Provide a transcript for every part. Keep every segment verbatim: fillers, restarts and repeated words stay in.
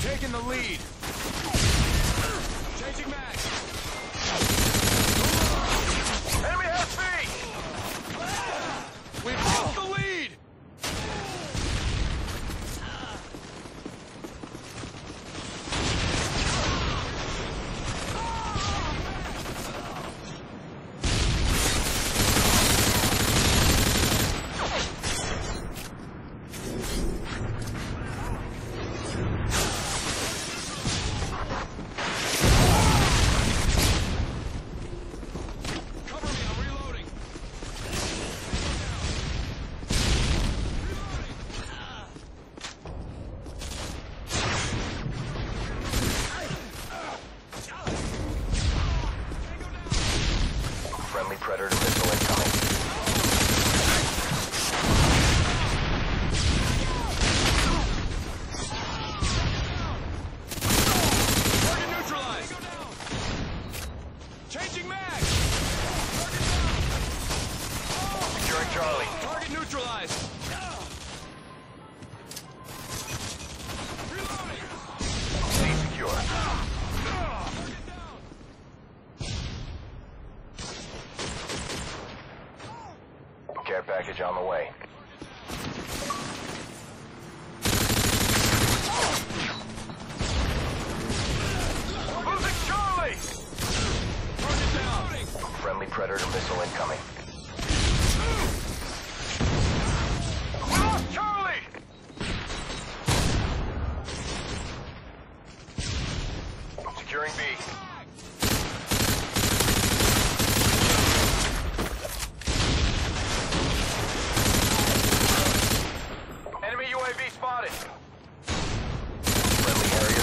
taking the lead. Changing mag. Enemy has me! We've lost the lead! Friendly Predator missile incoming. Target neutralized! Changing mag! Securing Charlie. Target neutralized! Stay secure. Care package on the way. Losing Charlie! Target down! Friendly Predator missile incoming. We lost Charlie! Securing B. Enemy U A V spotted! Friendly Harrier.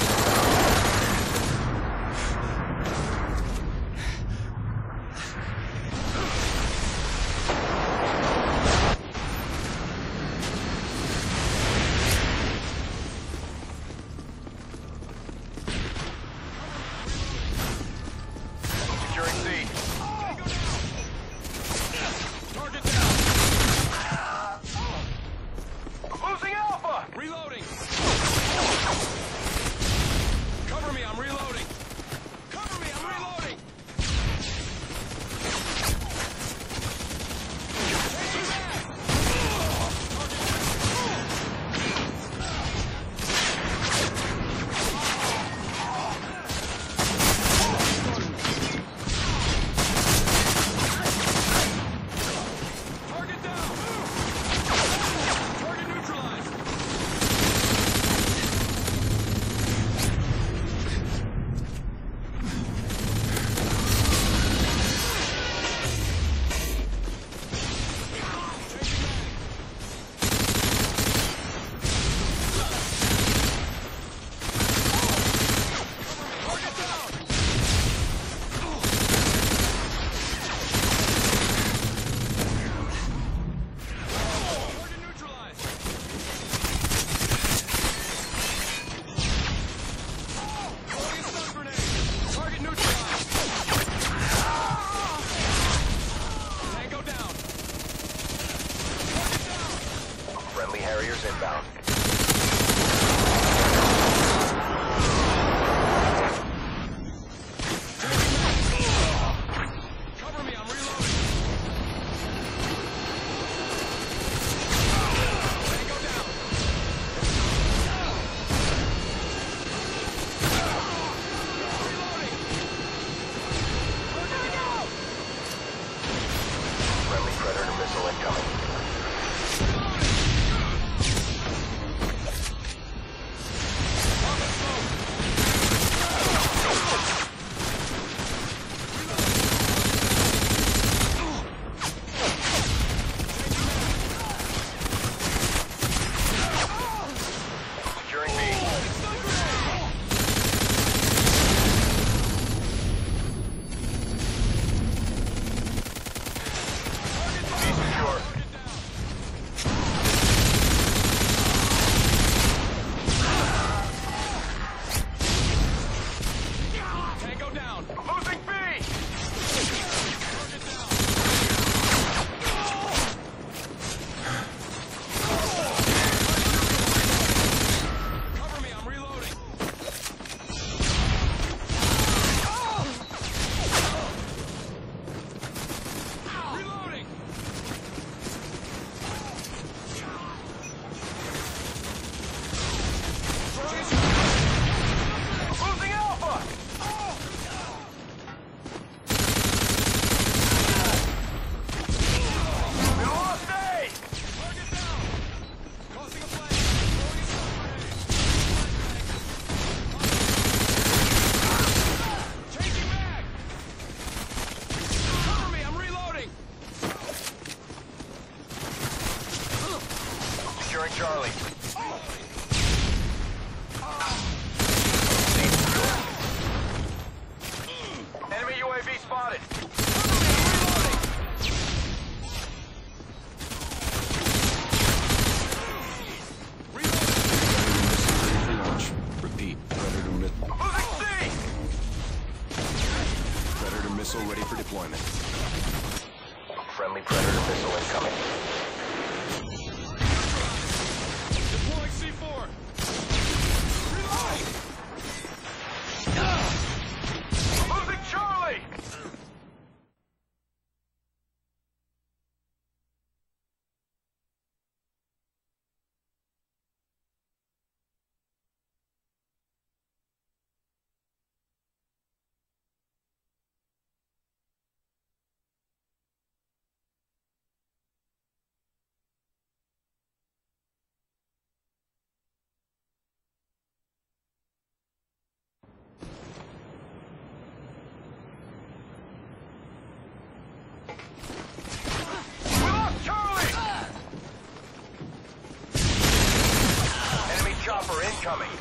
incoming.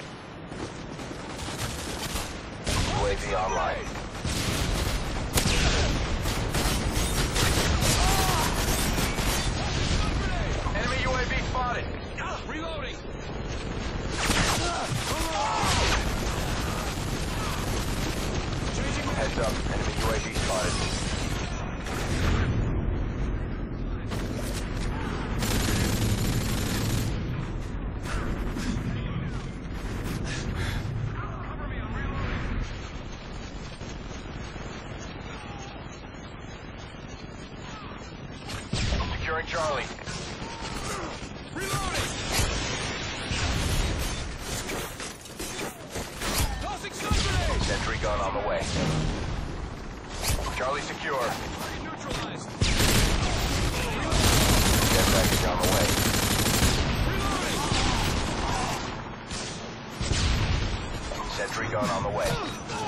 U A V online. Enemy U A V spotted. Reloading. Heads up, enemy U A V spotted. Securing Charlie. Reloading. Tossing stun grenade. Sentry gun on the way. Charlie secure. Target neutralized. Care package on the way. Reloading. Sentry gun on the way.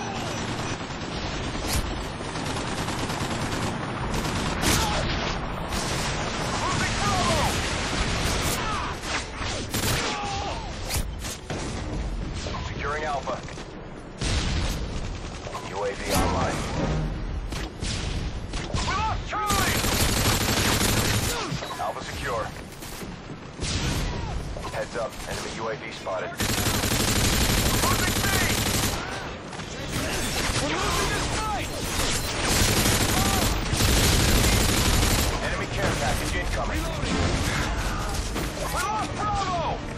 Losing Bravo. Securing Alpha. U A V online. We lost Charlie. Alpha secure. Heads up, enemy U A V spotted. Losing B. We're losing this fight. Enemy care package incoming. Reloading. We lost Bravo.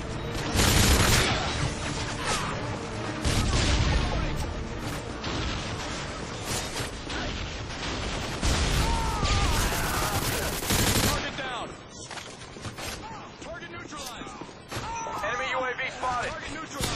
Target down. Target neutralized. Enemy U A V spotted. Target neutralized.